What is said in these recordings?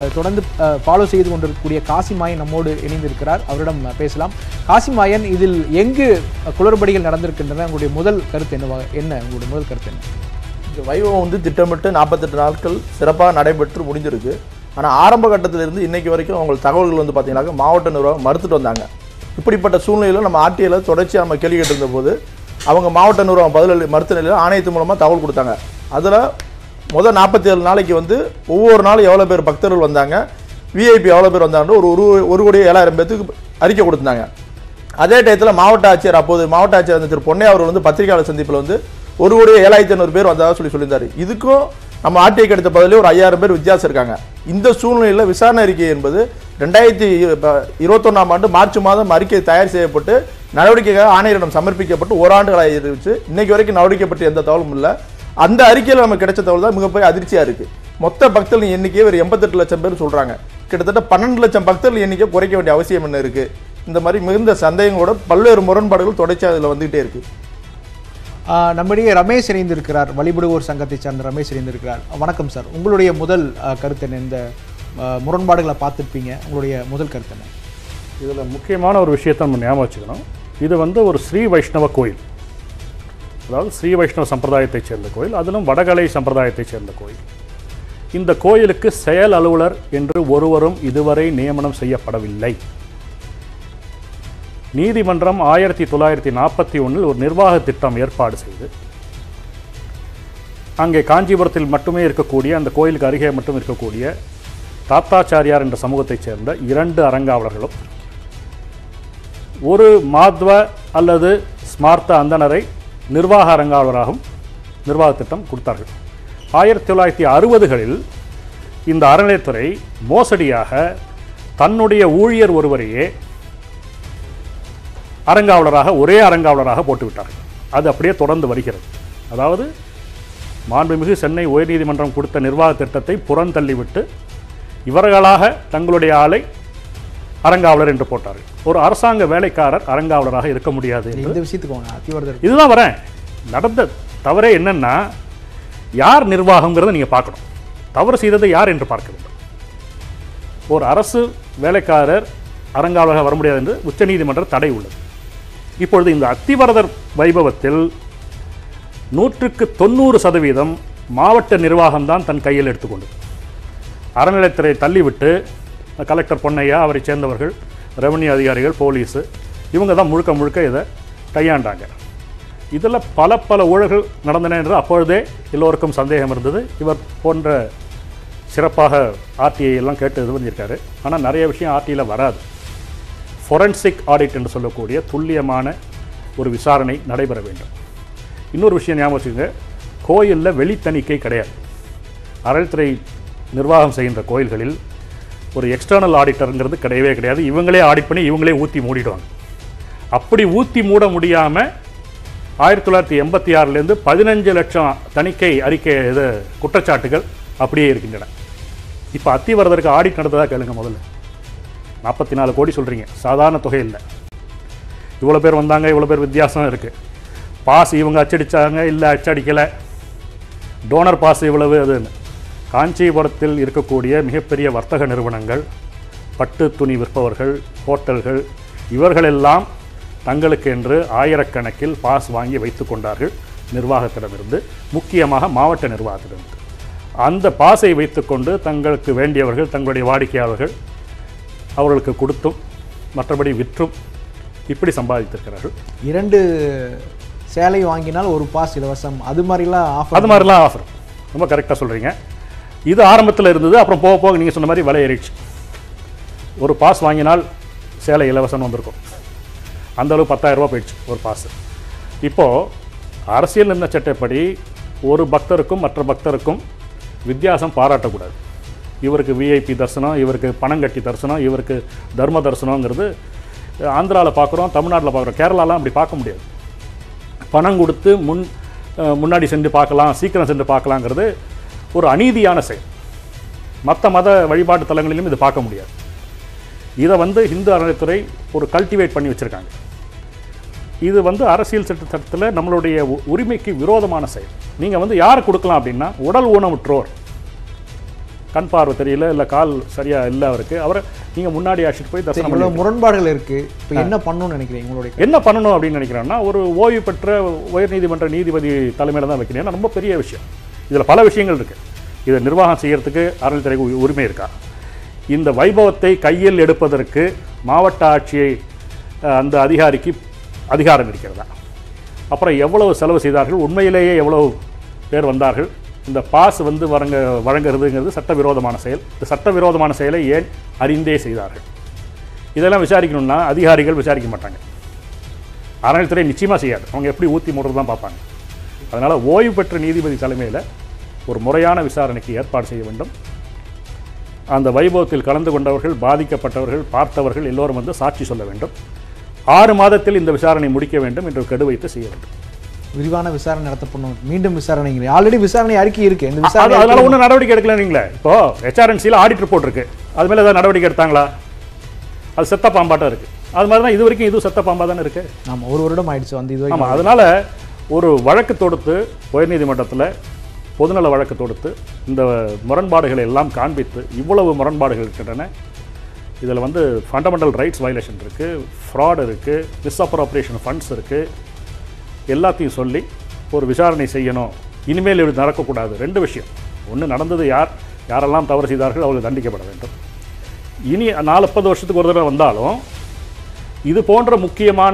தொடர்ந்து ஃபாலோ செய்து கொண்டிருக்கக்கூடிய காசிமாயன் நம்மோடு இணைந்திருக்கிறார். அவரிடம் பேசலாம். காசிமாயன், இதில் எங்கு குளறுபடிகள் நடந்திருக்கின்றன? உங்களுடைய முதல் கருத்து என்ன? உங்களுடைய முதல் கருத்து என்ன? இந்த வைபவம் வந்து திட்டமிட்டு 48 நாட்கள் சிறப்பாக நடைபெற்று முடிஞ்சிருக்கு. ஆனால் ஆரம்ப கட்டத்திலிருந்து இன்னைக்கு வரைக்கும் அவங்க தகவல்கள் வந்து பார்த்தீங்கன்னாக்க மாவட்ட நிர்வாகம் மறுத்துட்டு வந்தாங்க. இப்படிப்பட்ட சூழ்நிலையில் நம்ம ஆர்டிஐயில் தொடர்ச்சியாக நம்ம கேள்வி கேட்டிருந்த போது அவங்க மாவட்ட நிர்வாகம் பதில் மறுத்த நிலையில் ஆணையத்து மூலமாக தகவல் கொடுத்தாங்க. அதில் முதல் 47 நாளைக்கு வந்து ஒவ்வொரு நாளும் எவ்வளோ பேர் பக்தர்கள் வந்தாங்க, விஐபி எவ்வளோ பேர் வந்தாங்க, ஒரு கோடி 7,000 பேருக்கு அறிக்கை கொடுத்தாங்க. அதே டயத்தில் மாவட்ட ஆட்சியர், அப்போது மாவட்ட ஆட்சியர் திரு பொன்னையா அவர்கள் வந்து பத்திரிகையாளர் சந்திப்பில் வந்து 1,700,000 பேர் வந்ததாக சொல்லியிருந்தார். இதுக்கும் நம்ம ஆர்டிஐ கிடைத்த பதிலே ஒரு 5,000 பேர் வித்தியாசம் இருக்காங்க. இந்த சூழ்நிலையில் விசாரணை அறிக்கை என்பது 2021ஆம் ஆண்டு மார்ச் மாதம் அறிக்கை தயார் செய்யப்பட்டு நடவடிக்கைக்காக ஆணையரிடம் சமர்ப்பிக்கப்பட்டு ஓராண்டுகளாக இருந்துச்சு. இன்னைக்கு வரைக்கும் நடவடிக்கை பற்றி எந்த தகவலும் இல்லை. அந்த அறிக்கையில் நமக்கு கிடைச்ச தகவல் தான் மிகப்பெரிய அதிர்ச்சியாக இருக்குது. மொத்த பக்தர்கள் எண்ணிக்கையே ஒரு 88 லட்சம் பேர் சொல்கிறாங்க. கிட்டத்தட்ட 12 லட்சம் பக்தர்கள் எண்ணிக்கை குறைக்க வேண்டிய அவசியம் என்ன இருக்குது? இந்த மாதிரி மிகுந்த சந்தேகங்களோட பல்வேறு முரண்பாடுகள் தொடர்ச்சியாக அதில் வந்துகிட்டே இருக்குது. நம்முடைய ரமேஷ் இணைந்திருக்கிறார். வழிபடுவோர் சங்கத்தை சார்ந்த ரமேஷ் இணைந்திருக்கிறார். வணக்கம் சார். உங்களுடைய முதல் கருத்து என்ன? இந்த முரண்பாடுகளை பார்த்துருப்பீங்க, உங்களுடைய முதல் கருத்து என்ன? இதில் முக்கியமான ஒரு விஷயத்தை நம்ம ஞாபகம் வச்சுக்கணும். இது வந்து ஒரு ஸ்ரீ வைஷ்ணவ கோயில், அதாவது ஸ்ரீ வைஷ்ணவ சம்பிரதாயத்தைச் சேர்ந்த கோயில், அதிலும் வடகலை சம்பிரதாயத்தைச் சேர்ந்த கோயில். இந்த கோயிலுக்கு செயல் அலுவலர் என்று ஒருவரும் இதுவரை நியமனம் செய்யப்படவில்லை. நீதிமன்றம் 1941 ஒரு நிர்வாக திட்டம் ஏற்பாடு செய்து அங்கே காஞ்சிபுரத்தில் மட்டுமே இருக்கக்கூடிய, அந்த கோயிலுக்கு அருகே மட்டும் இருக்கக்கூடிய தாத்தாச்சாரியார் என்ற சமூகத்தைச் சேர்ந்த 2 அறங்காவலர்களும் ஒரு மாத்வ அல்லது ஸ்மார்த்த அந்தனரை நிர்வாக அறங்காவலராகவும் நிர்வாக திட்டம் கொடுத்தார்கள். 1960களில் இந்த அறநிலையத்துறை மோசடியாக தன்னுடைய ஊழியர் ஒருவரையே அறங்காவலராக, ஒரே அறங்காவலராக போட்டுவிட்டார்கள். அது அப்படியே தொடர்ந்து வருகிறது. அதாவது மாண்புமிகு சென்னை உயர்நீதிமன்றம் கொடுத்த நிர்வாக திட்டத்தை புறந்தள்ளிவிட்டு இவர்களாக தங்களுடைய ஆளை அறங்காவலர் என்று போட்டார்கள். ஒரு அரசாங்க வேலைக்காரர் அறங்காவலராக இருக்க முடியாது. இந்த விஷயத்துக்கு இதுதான் வரேன். நடந்த தவறே என்னன்னா, யார் நிர்வாகங்கிறத நீங்கள் பார்க்கணும். தவறு செய்ததை யார் என்று பார்க்க வேண்டும். ஒரு அரசு வேலைக்காரர் அறங்காவலராக வர முடியாது என்று உச்சநீதிமன்ற தடை உள்ளது. இப்பொழுது இந்த அத்திவரதர் வைபவத்தில் 190% மாவட்ட நிர்வாகம்தான் தன் கையில் எடுத்துக்கொண்டது. அறநிலையத்துறை தள்ளிவிட்டு கலெக்டர் பொன்னையா, அவரை சேர்ந்தவர்கள், ரெவன்யூ அதிகாரிகள், போலீஸு, இவங்க தான் முழுக்க முழுக்க இதை கையாண்டாங்க. இதில் பல ஊழல்கள் நடந்தன என்று அப்பொழுதே எல்லோருக்கும் சந்தேகம் இருந்தது. இவர் போன்ற சிறப்பாக ஆர்டிஐ எல்லாம் கேட்டு இது பண்ணியிருக்காரு. ஆனால் நிறைய விஷயம் ஆர்டிஐயில் வராது. ஃபொரன்சிக் ஆடிட் என்று சொல்லக்கூடிய துல்லியமான ஒரு விசாரணை நடைபெற வேண்டும். இன்னொரு விஷயம் ஞாபகம் வச்சுக்கோங்க, கோயிலில் வெளித்தணிக்கை கிடையாது. அறநிலையத்துறை நிர்வாகம் செய்கின்ற கோயில்களில் ஒரு எக்ஸ்டர்னல் ஆடிட்டருங்கிறது கிடையவே கிடையாது. இவங்களே ஆடிட் பண்ணி இவங்களே ஊற்றி மூடிடுவாங்க. அப்படி ஊற்றி மூட முடியாமல் 1986லேருந்து 15 லட்சம் தணிக்கை அறிக்கை குற்றச்சாட்டுகள் அப்படியே இருக்கின்றன. இப்போ அத்திவரதருக்கு ஆடிட் நடந்ததாக கேளுங்க. முதல்ல 44 கோடி சொல்கிறீங்க, சாதாரண தொகை இல்லை. இவ்வளோ பேர் வந்தாங்க, இவ்வளோ பேர் வித்தியாசம் இருக்குது. பாஸ் இவங்க அச்சடித்தாங்க, இல்லை அச்சடிக்கலை. டோனர் பாஸ் இவ்வளவு அதுன்னு. காஞ்சிபுரத்தில் இருக்கக்கூடிய மிகப்பெரிய வர்த்தக நிறுவனங்கள், பட்டு துணி விற்பவர்கள், ஹோட்டல்கள், இவர்களெல்லாம் தங்களுக்கு என்று ஆயிரக்கணக்கில் பாஸ் வாங்கி வைத்து கொண்டார்கள் நிர்வாகத்திடமிருந்து, முக்கியமாக மாவட்ட நிர்வாகத்திடமிருந்து. அந்த பாஸை வைத்துக்கொண்டு தங்களுக்கு வேண்டியவர்கள், தங்களுடைய வாடிக்கையாளர்கள் அவர்களுக்கு கொடுத்தும் மற்றபடி விற்றும் இப்படி சம்பாதித்திருக்கிறார்கள். 2 சேலை வாங்கினால் ஒரு பாஸ் இலவசம், அது மாதிரிலாம் ஆஃபர். ரொம்ப கரெக்டாக சொல்கிறீங்க. இது ஆரம்பத்தில் இருந்தது. அப்புறம் போக போக நீங்கள் சொன்ன மாதிரி விலை ஏறிடுச்சு. ஒரு பாஸ் வாங்கினால் சேலை இலவசம் வந்திருக்கும். அந்தளவு 10,000 ரூபா போயிடுச்சு ஒரு பாஸ். இப்போது அரசியல் நிர்ணய சட்டப்படி ஒரு பக்தருக்கும் மற்ற பக்தருக்கும் வித்தியாசம் பாராட்டக்கூடாது. இவருக்கு விஐபி தரிசனம், இவருக்கு பணம் கட்டி தரிசனம், இவருக்கு தர்ம தரிசனங்கிறது ஆந்திராவில் பார்க்குறோம், தமிழ்நாட்டில் பார்க்குறோம். கேரளாலாம் அப்படி பார்க்க முடியாது. பணம் கொடுத்து முன்னாடி சென்று பார்க்கலாம், சீக்கிரம் சென்று பார்க்கலாங்கிறது ஒரு அநீதியான செயல். மற்ற மத வழிபாட்டு தலங்களிலும் இது பார்க்க முடியாது. இதை இந்து அறநிலையத்துறை ஒரு கல்டிவேட் பண்ணி வச்சுருக்காங்க. இது அரசியல் சட்டத்தில் நம்மளுடைய உரிமைக்கு விரோதமான செயல். நீங்கள் யார் கொடுக்கலாம் அப்படின்னா, உடல் ஊனமுற்றோர், கண் பார்வை தெரியல, இல்லை கால் சரியாக இல்லை அவருக்கு, அவரை நீங்கள் முன்னாடி அழைச்சிட்டு போய் தரிசனம் இவ்வளோ முரண்பாடுகள் இருக்குது. இப்போ என்ன பண்ணணும்னு நினைக்கிறீங்க? உங்களுடைய என்ன பண்ணணும் அப்படின்னு நினைக்கிறேன்னா, ஒரு ஓய்வு பெற்ற உயர்நீதிமன்ற நீதிபதி தலைமையில் தான் வைக்கணும். ரொம்ப பெரிய விஷயம். இதில் பல விஷயங்கள் இருக்குது. இதை நிர்வாகம் செய்யறதுக்கு அறநிலையத்துறைக்கு உரிமை இருக்கா? இந்த வைபவத்தை கையில் எடுப்பதற்கு மாவட்ட ஆட்சியை அந்த அதிகாரிக்கு அதிகாரம் இருக்கிறதா? அப்புறம் எவ்வளவு செலவு செய்தார்கள், உண்மையிலேயே எவ்வளவு பேர் வந்தார்கள், இந்த பாஸ் வந்து வழங்குறதுங்கிறது சட்டவிரோதமான செயல். இந்த சட்டவிரோதமான செயலை ஏன் அறிந்தே செய்தார்கள்? இதெல்லாம் விசாரிக்கணும்னா அதிகாரிகள் விசாரிக்க மாட்டாங்க, அறநிலையத்துறை நிச்சயமாக செய்யாது. அவங்க எப்படி ஊற்றி மூடுறது தான் பார்ப்பாங்க. அதனால் ஓய்வு பெற்ற நீதிபதி தலைமையில் ஒரு முறையான விசாரணைக்கு ஏற்பாடு செய்ய வேண்டும். அந்த வைபவத்தில் கலந்து கொண்டவர்கள், பாதிக்கப்பட்டவர்கள், பார்த்தவர்கள் எல்லோரும் வந்து சாட்சி சொல்ல வேண்டும். 6 மாதத்தில் இந்த விசாரணை முடிக்க வேண்டும் என்று கெடு வைத்து செய்ய வேண்டும். விரிவான விசாரணை நடத்தப்படணும். மீண்டும் விசாரணை ஆல்ரெடி விசாரணை அறிக்கை இருக்கு. இந்த விசாரணை அதனால ஒன்றும் நடவடிக்கை எடுக்கல. நீங்களே இப்போ HRNCயில் ஆடிட் ரிப்போர்ட் இருக்கு, அது மேலே ஏதாவது நடவடிக்கை எடுத்தாங்களா? அது செத்த பாம்பாட்டம் இருக்கு. அது மாதிரி தான் இது வரைக்கும் இது செத்த பாம்பா தானே இருக்கு. ஆமாம், 1 வருடம் ஆயிடுச்சு வந்து இது. ஆமாம், அதனால ஒரு வழக்கு தொடுத்து உயர்நீதிமன்றத்தில் பொதுநல வழக்கு தொடுத்து இந்த முரண்பாடுகளை எல்லாம் காண்பித்து, இவ்வளவு முரண்பாடுகள் இருக்கின்றன, இதில் வந்து ஃபண்டமெண்டல் ரைட்ஸ் வயலேஷன் இருக்குது, ஃப்ராட் இருக்குது, மிஸ்அப்ரோப்ரியேஷன் ஃபண்ட்ஸ் இருக்குது, எல்லாத்தையும் சொல்லி ஒரு விசாரணை செய்யணும். இனிமேல் இது நடக்கக்கூடாது. 2 விஷயம். ஒன்று, நடந்தது யாரெல்லாம் தவறு செய்தார்கள் அவர்கள் தண்டிக்கப்பட வேண்டும். இனி 40 வருஷத்துக்கு ஒரு தடவை வந்தாலும் இது போன்ற முக்கியமான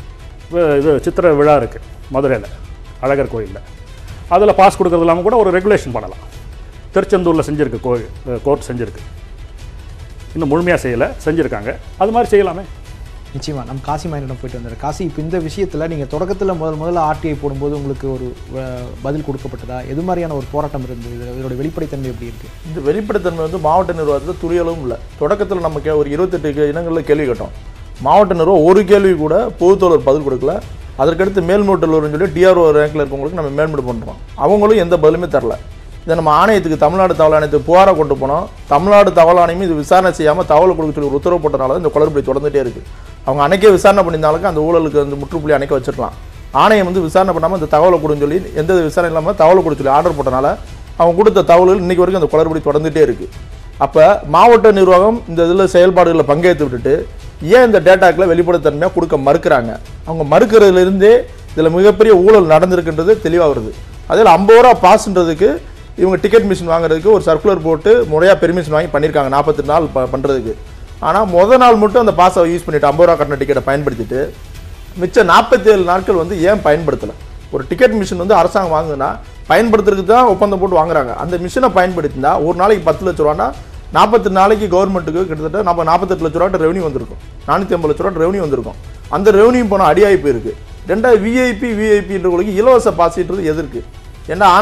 இது சித்திரை விழா இருக்குது மதுரையில் அழகர் கோயிலில், அதில் பாஸ் கொடுக்கறது இல்லாமல் கூட ஒரு ரெகுலேஷன் பண்ணலாம். திருச்செந்தூரில் செஞ்சுருக்கு, கோர்ட் செஞ்சுருக்கு, இன்னும் முழுமையாக செய்யலை, செஞ்சுருக்காங்க. அது மாதிரி செய்யலாமே. நிச்சயமாக நம்ம காசி மாநிலம் போயிட்டு வந்தார். காசி, இப்போ இந்த விஷயத்தில் நீங்கள் தொடக்கத்தில் முதல்ல ஆர்டிஐ போடும்போது உங்களுக்கு ஒரு பதில் கொடுக்கப்பட்டதா? எது மாதிரியான ஒரு போராட்டம் இருந்தது? இதோட வெளிப்படைத்தன்மை எப்படி இருக்குது? இந்த வெளிப்படைத்தன்மை வந்து மாவட்ட நிர்வாகத்தில் துரியளவும் இல்லை. தொடக்கத்தில் நமக்கு ஒரு 28 இடங்களில் கேள்வி கேட்டோம். மாவட்ட நிர்வாகம் ஒரு கேள்வி கூட பொதுத்தோழர் பதில் கொடுக்கல. அதற்கடுத்து மேல்முறையீட்டுன்னு சொல்லி டிஆர்ஓ ரேங்கில் இருக்கவங்களுக்கு நம்ம மேல்முறை பண்ணுறோம். அவங்களும் எந்த பதிலுமே தரல. இதை நம்ம ஆணையத்துக்கு, தமிழ்நாடு தகவல் ஆணையத்துக்கு புகாராக கொண்டு போனோம். தமிழ்நாடு தகவல் ஆணையம் இது விசாரணை செய்யாமல் தகவல் கொடுக்க சொல்லி ஒரு உத்தரவு போட்டனால தான் இந்த குளறுபடி தொடர்ந்துகிட்டே இருக்குது. அவங்க அன்னைக்கே விசாரணை பண்ணியிருந்தாலும் அந்த ஊழலுக்கு அந்த முற்றுப்புள்ளி அன்னைக்கு வச்சிருக்கலாம். ஆணையம் வந்து விசாரணை பண்ணாமல் இந்த தகவலை கொடுன்னு சொல்லி, எந்த விசாரணை இல்லாமல் தகவலை கொடுக்க சொல்லி ஆர்டர் போட்டனால அவங்க கொடுத்த தகவல்கள் இன்றைக்கி வரைக்கும் அந்த குளறுபடி தொடர்ந்துகிட்டே இருக்குது. அப்போ மாவட்ட நிர்வாகம் இந்த இதில் செயல்பாடுகளில் பங்கேற்று விட்டுட்டு ஏன் இந்த டேட்டாக்களை வெளிப்படைத்தன்மையாக கொடுக்க மறுக்கிறாங்க? அவங்க மறுக்கிறதுலேருந்தே இதில் மிகப்பெரிய ஊழல் நடந்திருக்குன்றது தெளிவாக வருது. அதில் 50 ரூபா பாஸ்ன்றதுக்கு இவங்க டிக்கெட் மிஷின் வாங்குறதுக்கு ஒரு சர்க்குலர் போட்டு முறையாக பெர்மிஷன் வாங்கி பண்ணியிருக்காங்க 48 நாள் பண்ணுறதுக்கு. ஆனால் முதல் நாள் மட்டும் அந்த பாஸை யூஸ் பண்ணிவிட்டு 50 ரூபா கட்டின டிக்கெட்டை பயன்படுத்திட்டு மிச்சம் 47 நாட்கள் வந்து ஏன் பயன்படுத்தலை? ஒரு டிக்கெட் மிஷின் வந்து அரசாங்கம் வாங்குதுன்னா பயன்படுத்துறதுக்கு தான் ஒப்பந்தம் போட்டு வாங்குறாங்க. அந்த மிஷினை பயன்படுத்தினா ஒரு நாளைக்கு 10 லட்ச ரூபான்னா 48 நாளைக்கு கவர்மெண்ட்டுக்கு கிட்டத்தட்ட நம்ம 48 லட்ச ரூபா ரெவன்யூ வந்திருக்கும், 450 லட்ச ரூபா ரெவன்யூ வந்திருக்கும். அந்த ரெவன்யூ போனால் அடியாகி போயிருக்கு. 2வது விஐபின்றவங்களுக்கு இலவச பாசின்றது எதிர்க்கு. ஏன்னா